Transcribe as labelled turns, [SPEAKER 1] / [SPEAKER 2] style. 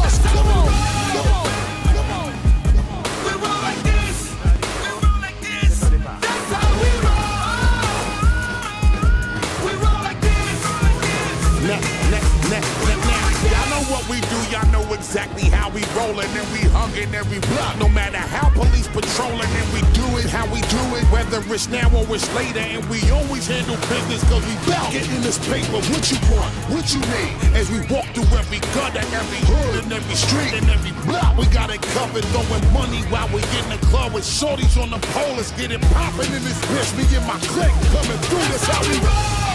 [SPEAKER 1] us. Come on.
[SPEAKER 2] We roll like this. We roll like this. That's how we roll. We roll like this.
[SPEAKER 1] Y'all know what we do, y'all know exactly how we rollin', and we huggin' every block. No matter how police patrolin', and we do it how we do it, whether it's now or it's later, and we always handle business cause we bout getting this paper. What you want, what you need, as we walk through every gutter, every hood, and every street, and every block. We got it covered, throwing money while we in the club with shorties on the pole. Let's get it poppin' in this bitch, me and my clique coming through, that's how we roll.